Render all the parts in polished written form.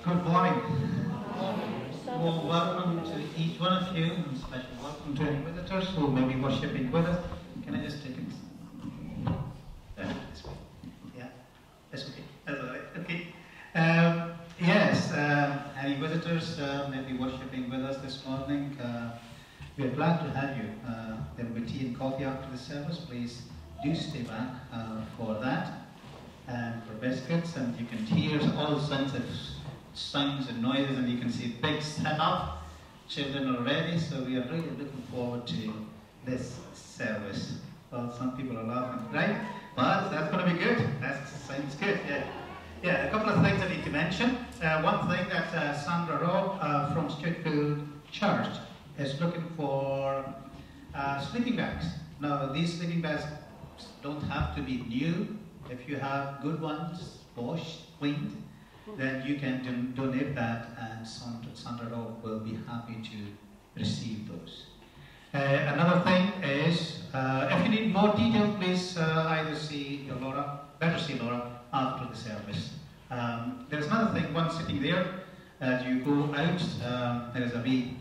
Good morning. Well, welcome to each one of you, and special welcome to any visitors who may be worshipping with us. Can I just take it? This way. Yeah, that's okay. That's all right. Okay. Yes, any visitors may be worshipping with us this morning. We are glad to have you. There will be tea and coffee after the service. Please do stay back for that. And for biscuits, and you can hear all sorts of sounds and noises, and you can see big setup. Children are ready, so we are really looking forward to this service. Well, some people are laughing, right? But that's going to be good. That sounds good. Yeah. A couple of things I need to mention. One thing that Sandra Rowe from Streetfield Church is looking for sleeping bags. Now, these sleeping bags don't have to be new. If you have good ones, washed, cleaned, then you can donate that, and Sandra Rowe will be happy to receive those. Another thing is, if you need more detail, please either see Laura, better see Laura after the service. There's another thing, one sitting there. As you go out, there is a wee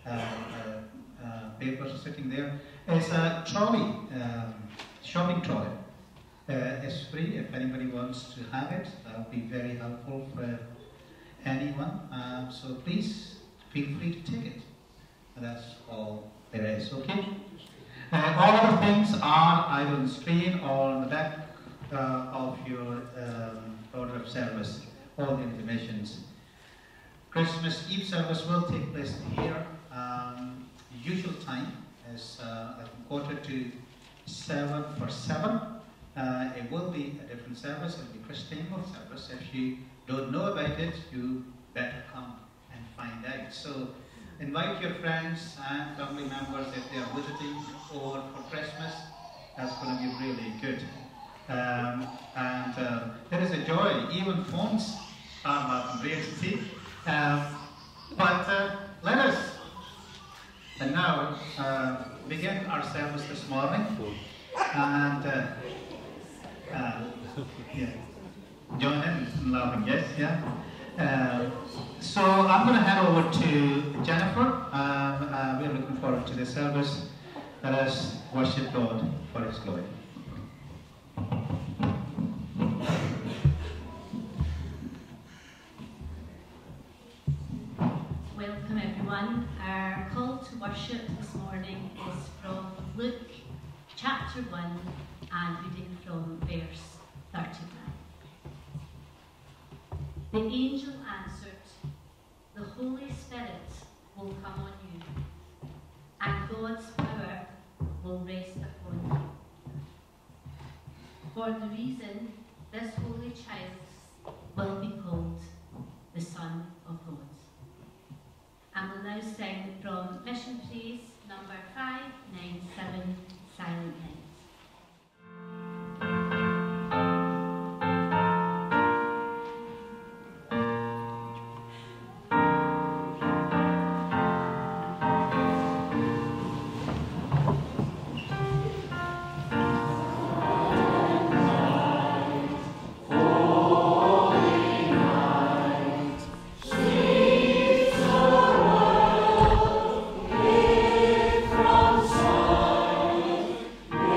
paper sitting there. It's a trolley, shopping trolley. It's free if anybody wants to have it. That would be very helpful for anyone. So please feel free to take it. That's all there is, okay? All other things are either on the screen or on the back of your order of service, all the informations. Christmas Eve service will take place here. The usual time is quarter to 7 for 7. It will be a different service. It will be Christianal service. If you don't know about it, you better come and find out. So invite your friends and family members if they are visiting or for Christmas. That's going to be really good. There is a joy. Even phones are not great to see. But let us now begin our service this morning. And join in and laughing, yes, yeah. So I'm going to hand over to Jennifer. We are looking forward to the service. Let us worship God for His glory. Welcome everyone. Our call to worship this morning is from Luke chapter 1 and reading from verse 39. The angel answered, "The Holy Spirit will come on you, and God's power will rest upon you. For the reason this holy child will be called the Son of God." And we'll now sing from Mission Praise number 597, Silent Night. From sun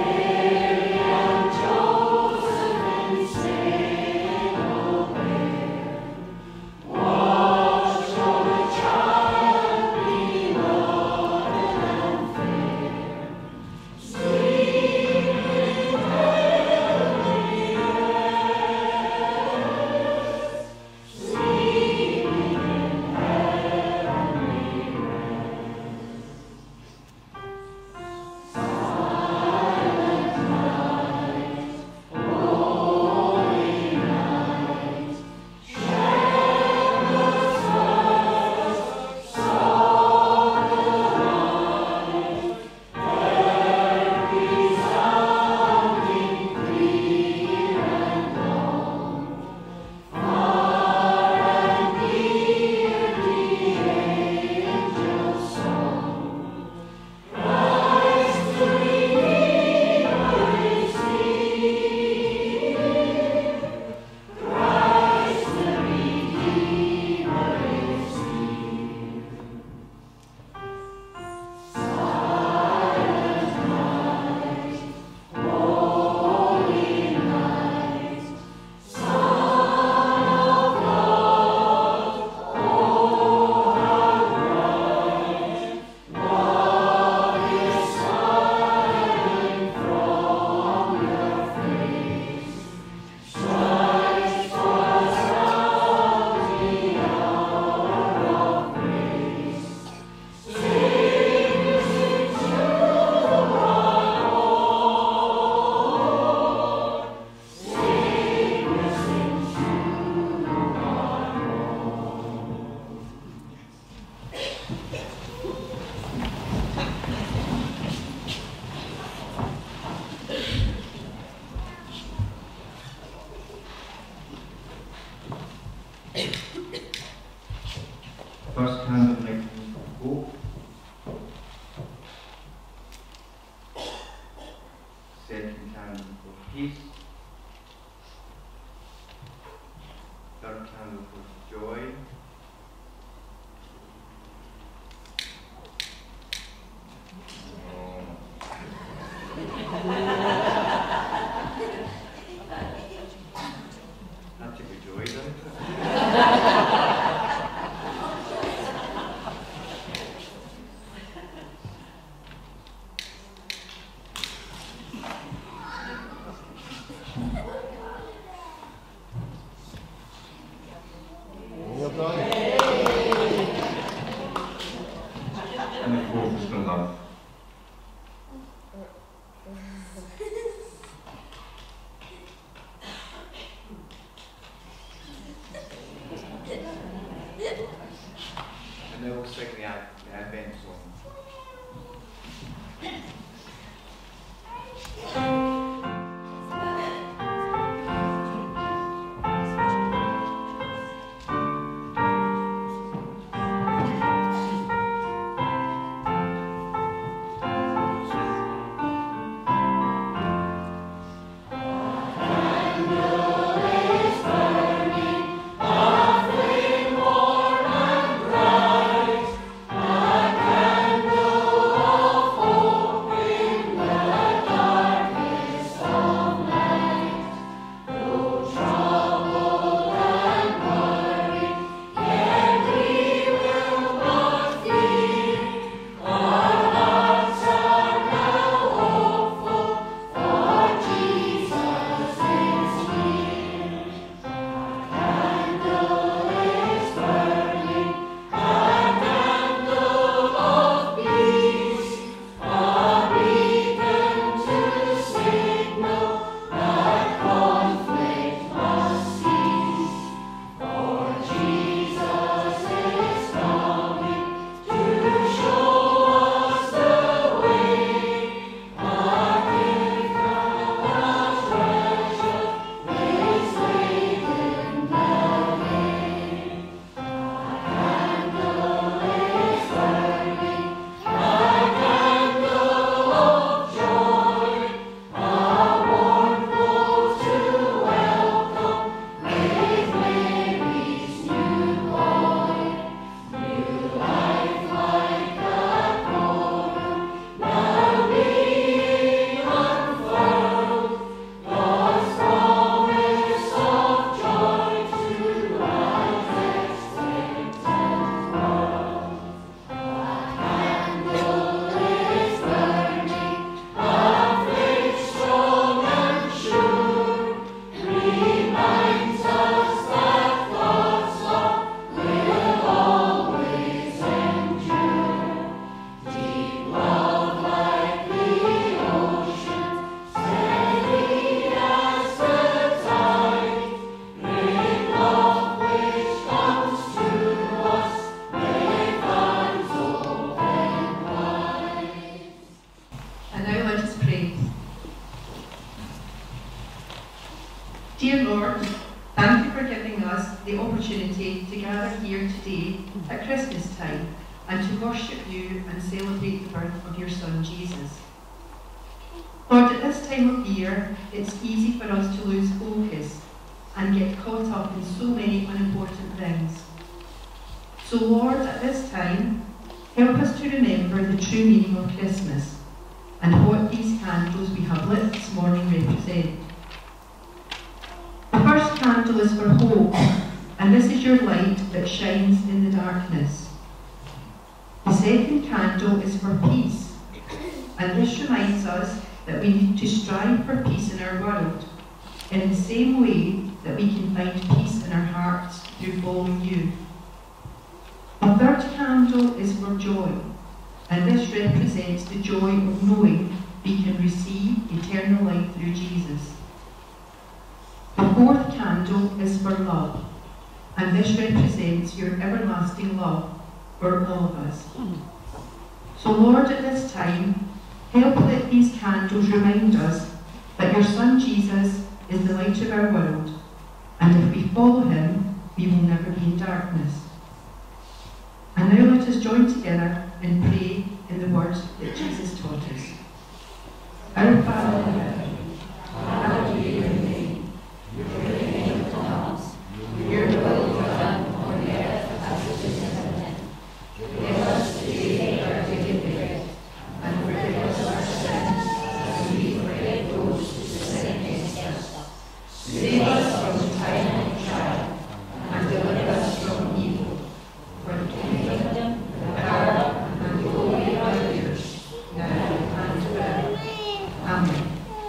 Dear Lord, thank you for giving us the opportunity to gather here today at Christmas time and to worship you and celebrate the birth of your Son, Jesus. Lord, at this time of year, it's easy for us to lose focus and get caught up in so many unimportant things. So Lord, at this time, help us to remember the true meaning of Christmas and what these candles we have lit this morning represent. The first candle is for hope, and this is your light that shines in the darkness. The second candle is for peace, and this reminds us that we need to strive for peace in our world, in the same way that we can find peace in our hearts through following you. The third candle is for joy, and this represents the joy of knowing we can receive eternal life through Jesus. The fourth candle is for love, and this represents your everlasting love for all of us. So Lord, at this time, help let these candles remind us that your Son Jesus is the light of our world, and if we follow him, we will never be in darkness. And now let us join together and pray in the words that Jesus taught us. Our Father in heaven, hallowed be your name. Your kingdom come, your will be done on earth as it is in heaven. Give us today our daily bread, and forgive us our sins, as we forgive those who sin against us. Save us from the time of trial, and deliver us from evil. For the kingdom, the power, and the glory are yours, now and forever. Amen.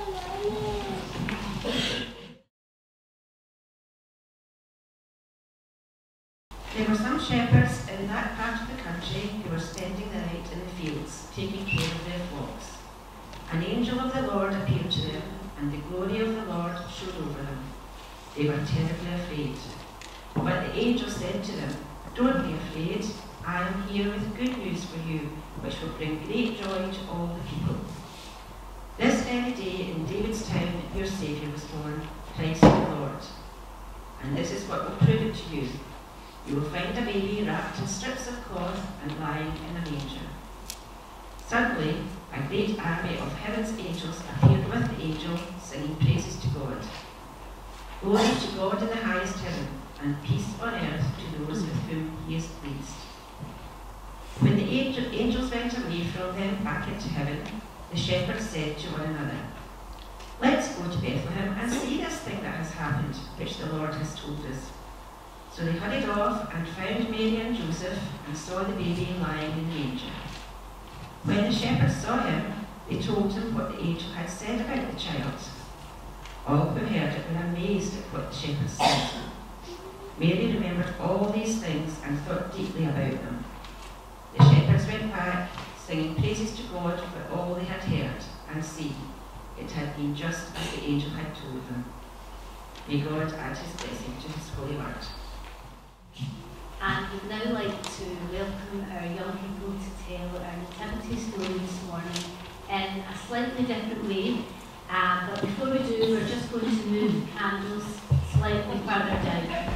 There were some shepherds in that part of the country who were spending the night in the fields, taking care of their flocks. An angel of the Lord appeared to them, and the glory of the Lord shone over them. They were terribly afraid. But the angel said to them, "Don't be afraid. I am here with good news for you, which will bring great joy to all the people. This very day in David's town your Saviour was born, Christ the Lord. And this is what will prove it to you. You will find a baby wrapped in strips of cloth and lying in a manger." Suddenly, a great army of heaven's angels appeared with the angel, singing praises to God. "Glory to God in the highest heaven, and peace on earth to those with whom he is pleased." When the angels went away from them back into heaven, the shepherds said to one another, "Let's go to Bethlehem and see this thing that has happened, which the Lord has told us." So they hurried off and found Mary and Joseph and saw the baby lying in the manger. When the shepherds saw him, they told him what the angel had said about the child. All who heard it were amazed at what the shepherds said. Mary remembered all these things and thought deeply about them. The shepherds went back, singing praises to God for all they had heard, and see, it had been just as the angel had told them. May God add his blessing to his holy word. And we'd now like to welcome our young people to tell our nativity story this morning in a slightly different way. But before we do, we're just going to move the candles slightly further down.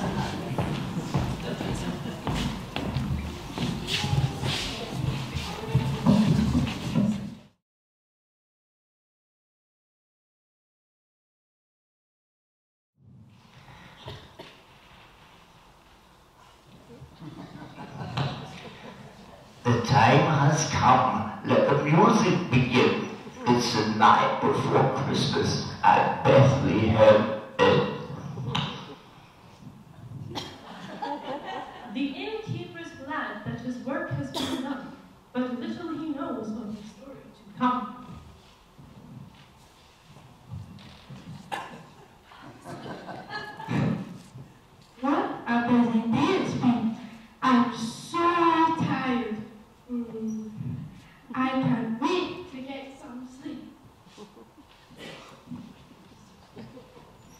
The time has come, let the music begin. It's the night before Christmas at Bethlehem Inn. The innkeeper is glad that his work has been done, but little he knows of the story to come. What a busy day it's been. I'm so tired. I can't wait to get some sleep.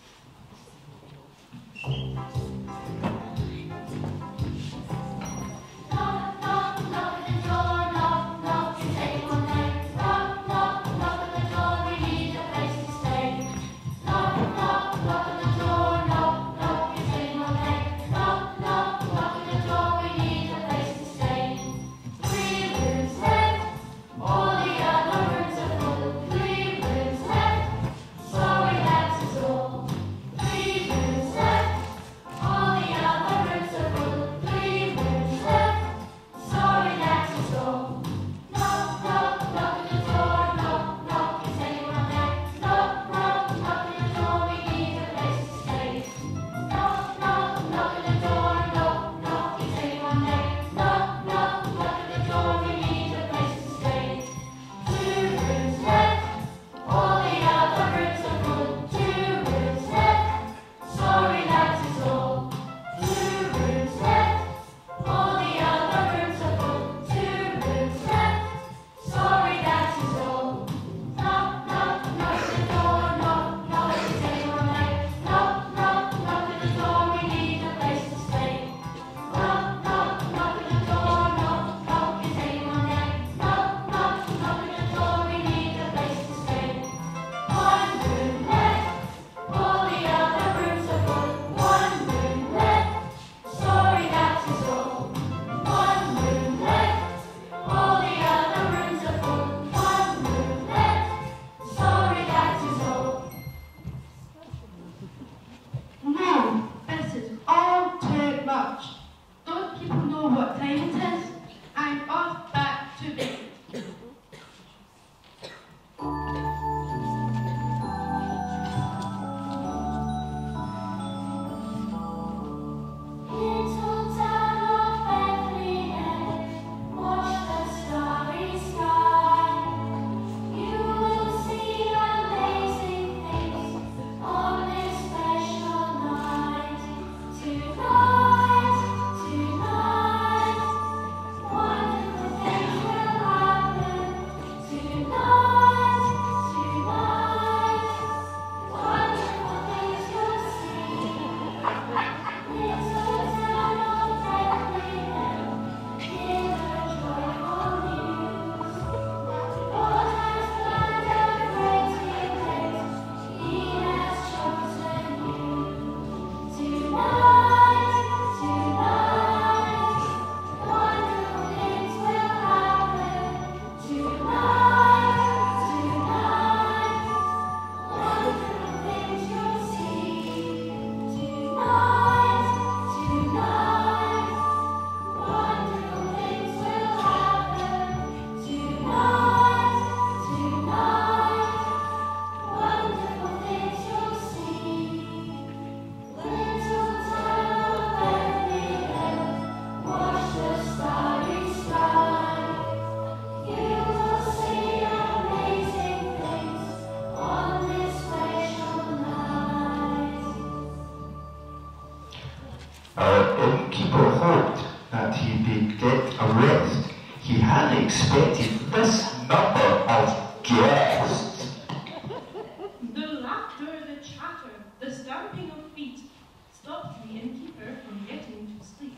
Our innkeeper hoped that he'd get a rest. He hadn't expected this number of guests. The laughter, the chatter, the stamping of feet stopped the innkeeper from getting to sleep.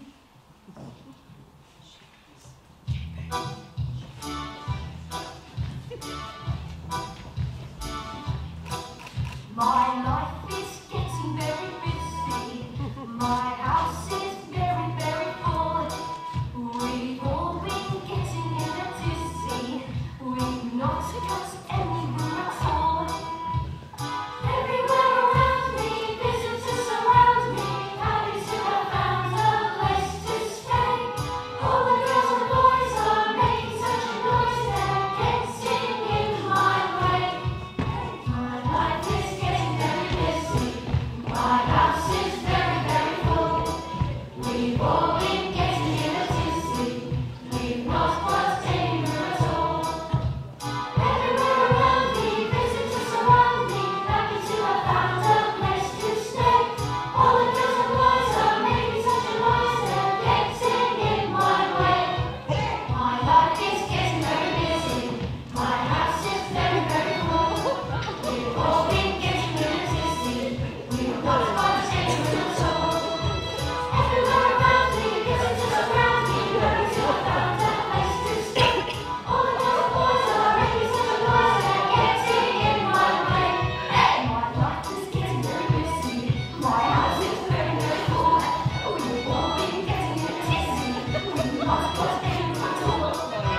My life is getting very busy. My house is very, very full. We've all been getting in a dizzy. We've not got any room at all. Everywhere around me, visitors surround me, happy to have found a place to stay. All the girls and boys are making such a noise, they're getting in my way. My life is getting very busy. My house is very, very full. We've all been getting in a dizzy. We've not got any room at all. Everywhere around me, visitors surround me, happy to have found a place to stay. All the girls and boys are making such a noise, they're getting in my way. My life is getting very busy. My house is very, very full. We've all been getting in a dizzy. We've not got any room at all. Everywhere around me, visitors surround me, happy to have found a place to stay. All the girls and boys are making such a noise, they're getting in my way. My life is getting very busy. My house is very, very full. We've all been getting in a dizzy. We've not got any room at all.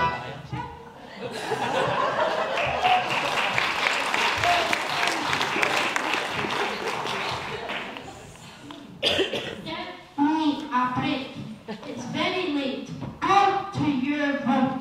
Give me a break. It's very late. Go to your room.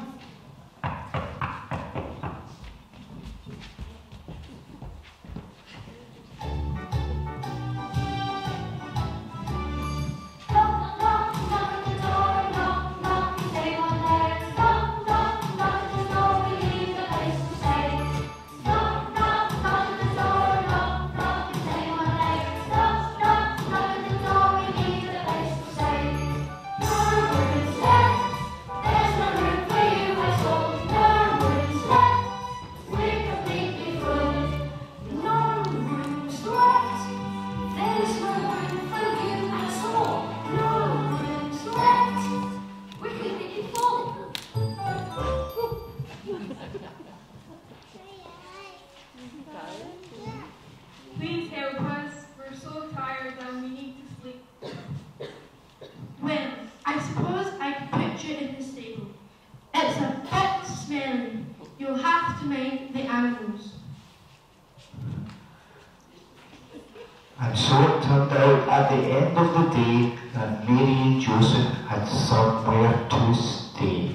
Knock, knock, knock at the door, knock, knock, is anyone there? Knock, knock, knock at the door, we leave the place to stay. Knock, knock, knock at the door, knock, knock, is anyone there? Knock, knock, knock at the door, we leave the place to stay. No room is left, there's no room for you at all. No room is left, we're completely full. No room's left, there's no room for you at all. No room's left, we're completely full. Please help us. We're so tired and we need to sleep. Well, I suppose I could put you in the stable. It's a bit smelly. You'll have to mind the animals. And so it turned out at the end of the day that Mary and Joseph had somewhere to stay.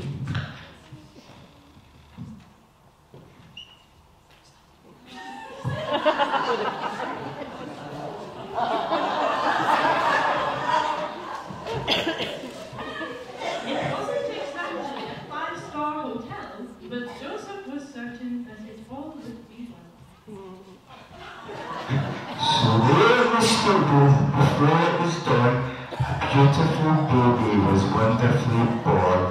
It wasn't exactly a five-star hotel, but Joseph was certain that it all would be well. So there was still before it was done, a beautiful baby was wonderfully born.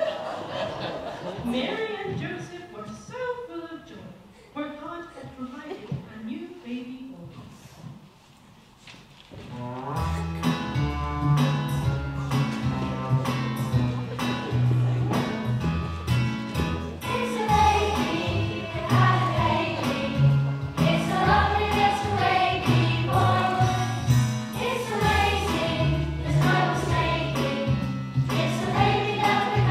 Mary and Joseph were so full of joy, for God had provided a new baby boy. It's a baby, it had a baby. It's a lovely little baby boy. It's amazing, the time was making. It's a baby that we're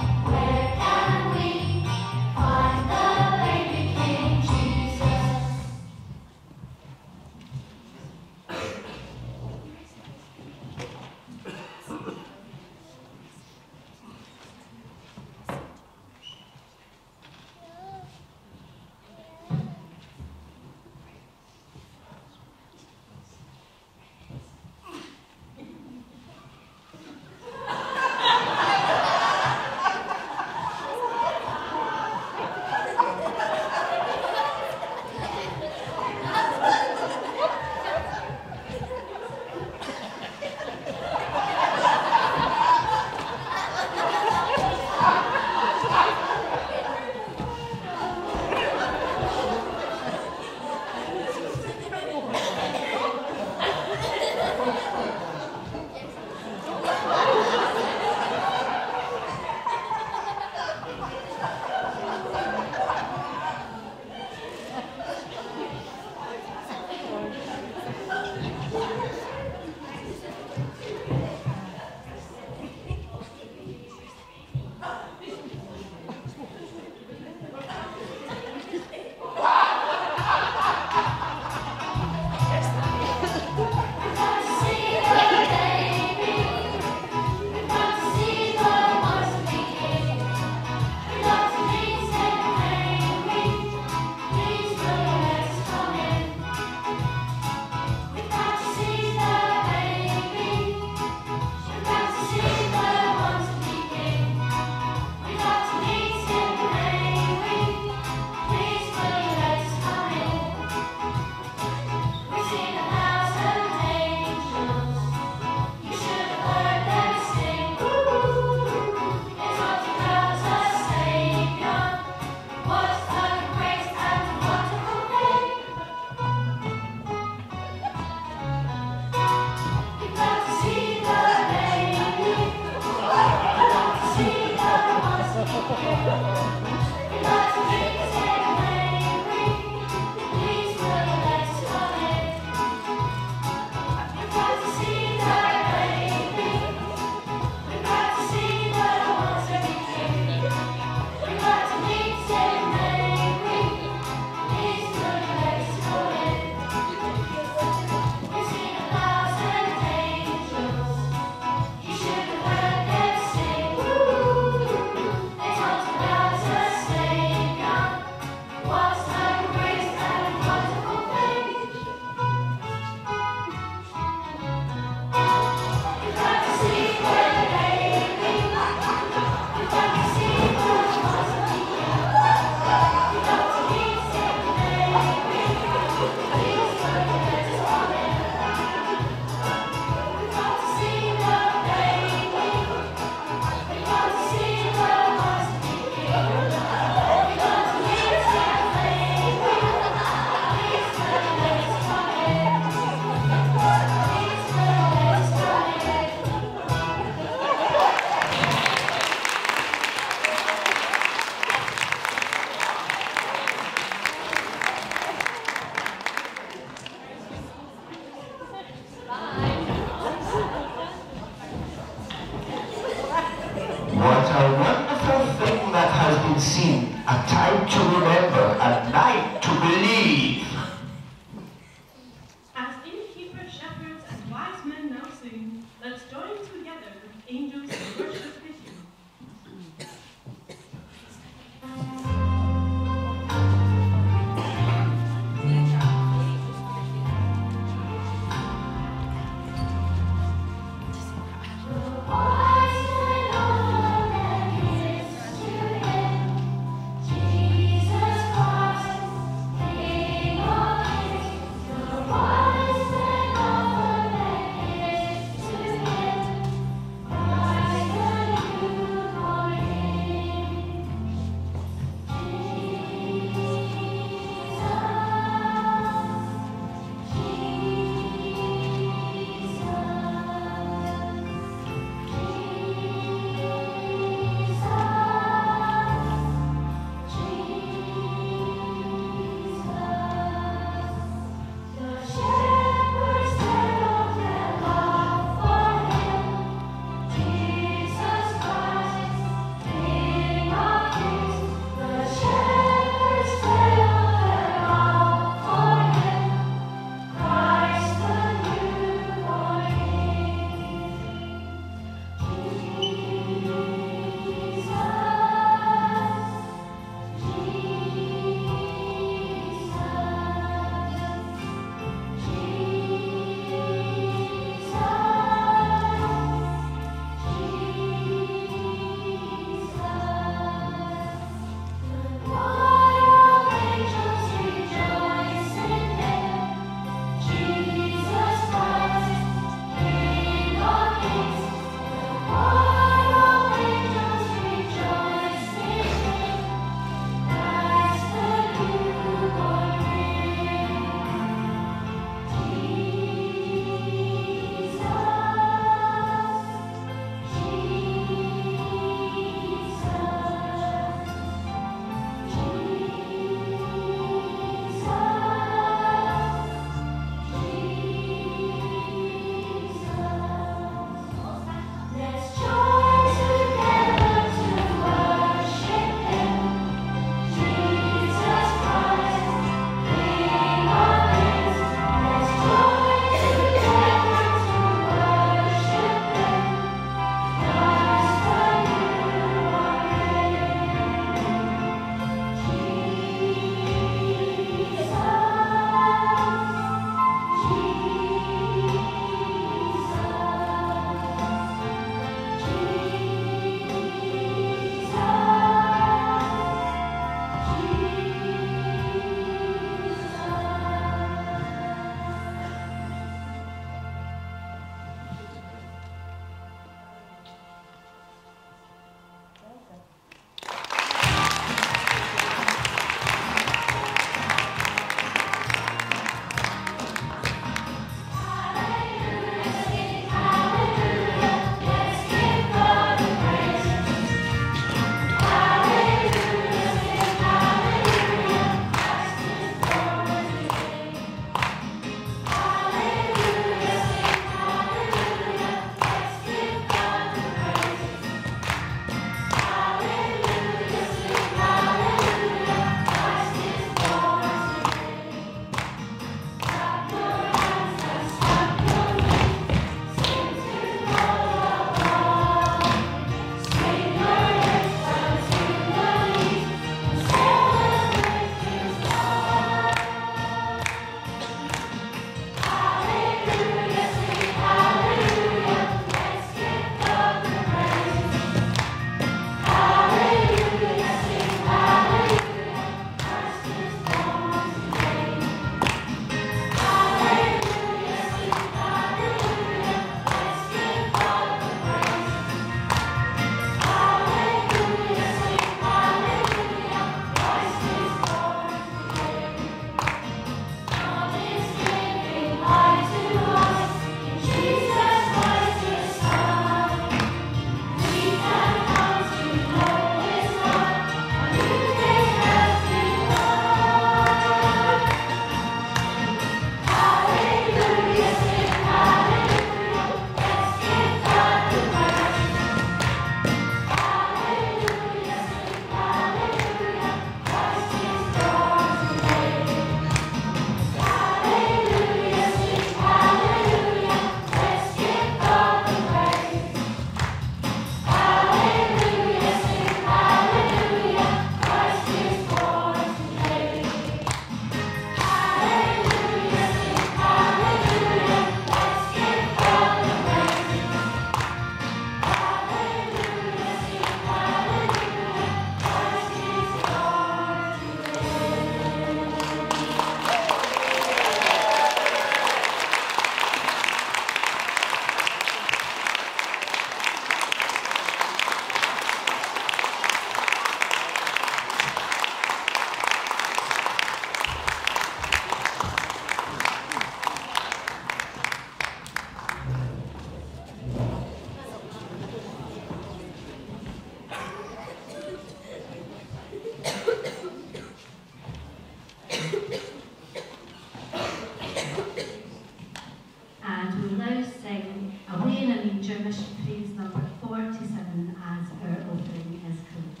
mission praise number 47 as our offering is collected.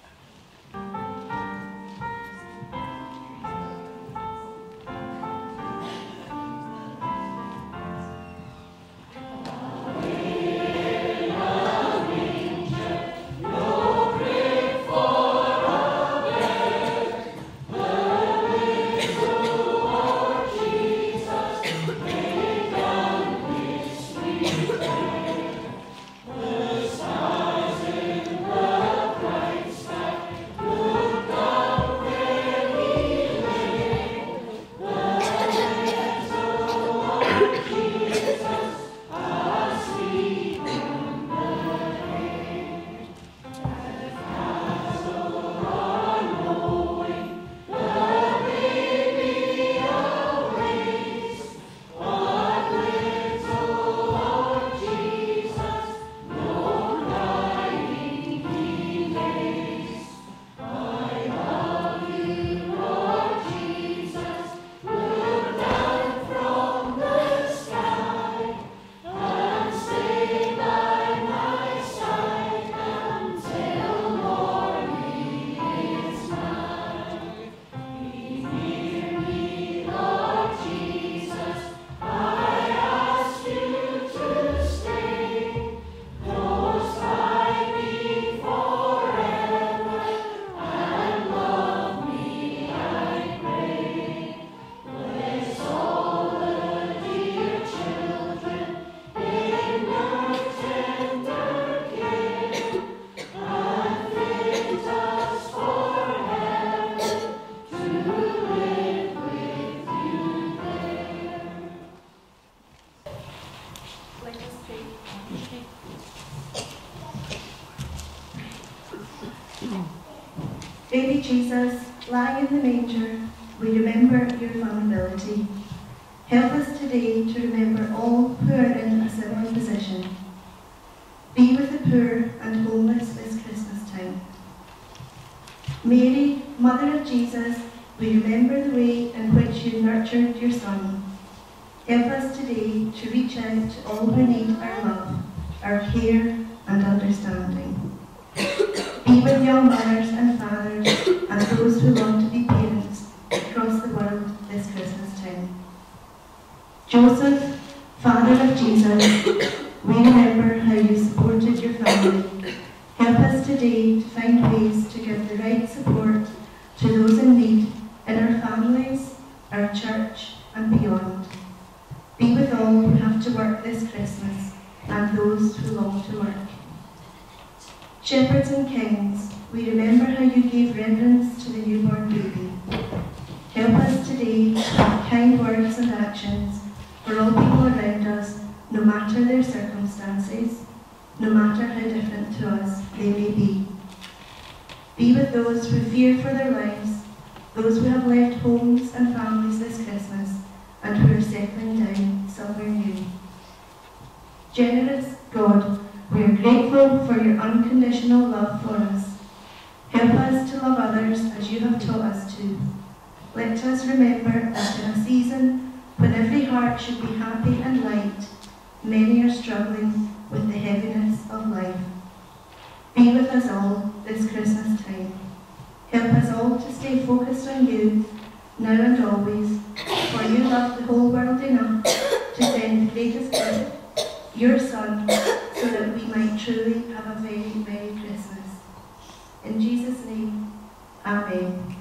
Baby Jesus, lying in the manger, we remember your vulnerability. Help us today to remember all who are in a similar position. Be with the poor and homeless this Christmas time. Mary, Mother of Jesus, we remember the way in which you nurtured your Son. Help us today to reach out to all who need our love, our care and understanding. Be with young mothers and fathers and those who long to be parents across the world this Christmas time. Joseph, father of Jesus, we remember how you supported your family. Help us today to find ways to give the right support to those in need in our families, our church and beyond. Be with all who have to work this Christmas and those who long to work. Shepherds and kings, we remember how you gave reverence to the newborn baby. Help us today to have kind words and actions for all people around us, no matter their circumstances, no matter how different to us they may be. Be with those who fear for their lives, those who have left homes and families this Christmas, and who are settling down somewhere new. Generous God, we are grateful for your unconditional love for us. Help us to love others as you have taught us to. Let us remember that in a season when every heart should be happy and light, many are struggling with the heaviness of life. Be with us all this Christmas time. Help us all to stay focused on you, now and always, for you love the whole world enough to send the greatest gift, your Son, so that we might truly have a very Merry Christmas. In Jesus' name, Amen.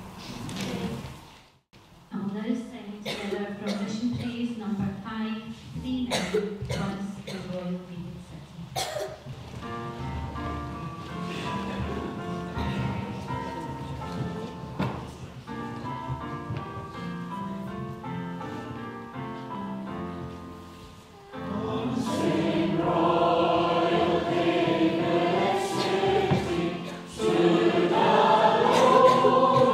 And we'll now sing together from Mission Praise number 539, Once the Royal David City. Stood alone.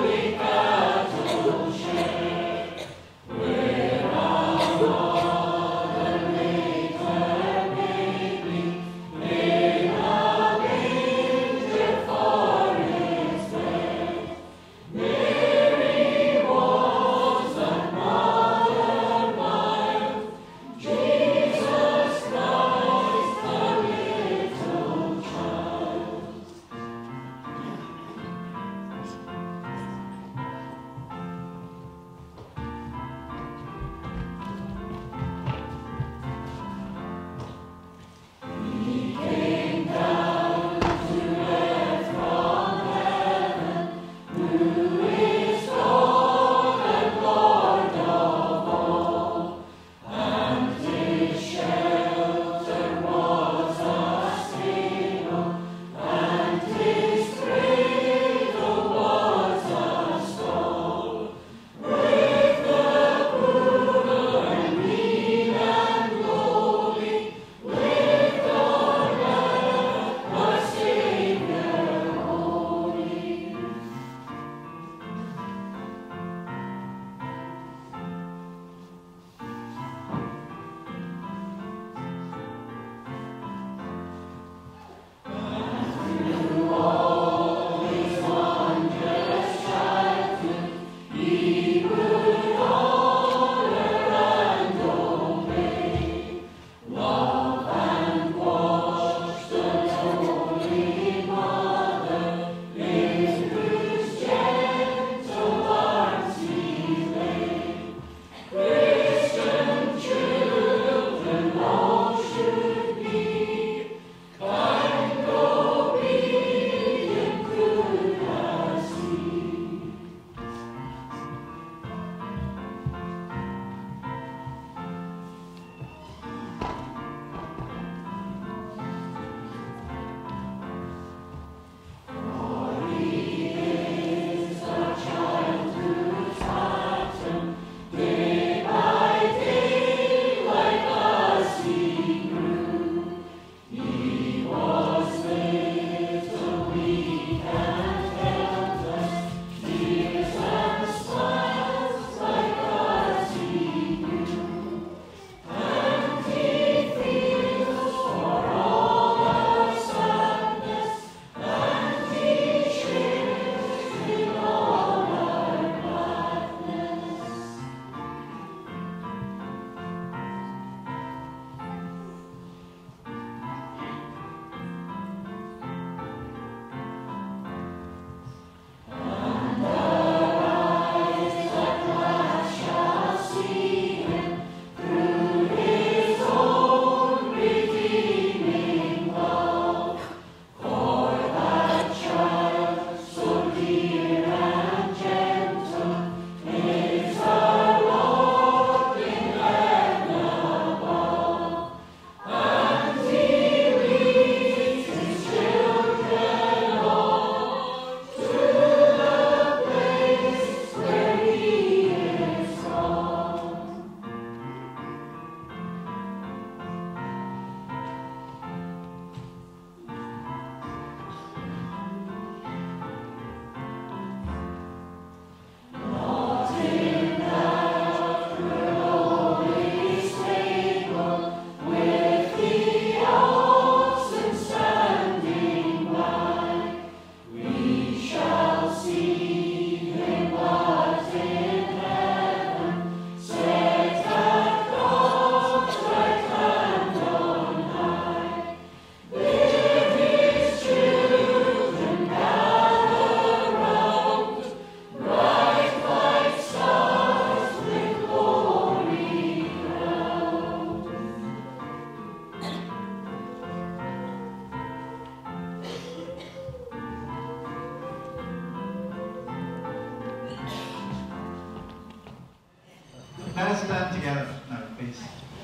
Let us stand together now, please.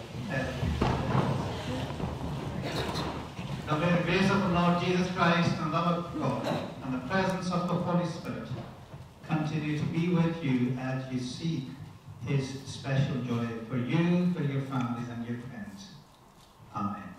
Now may the grace of the Lord Jesus Christ and the love of God and the presence of the Holy Spirit continue to be with you as you seek His special joy for you, for your families and your friends. Amen.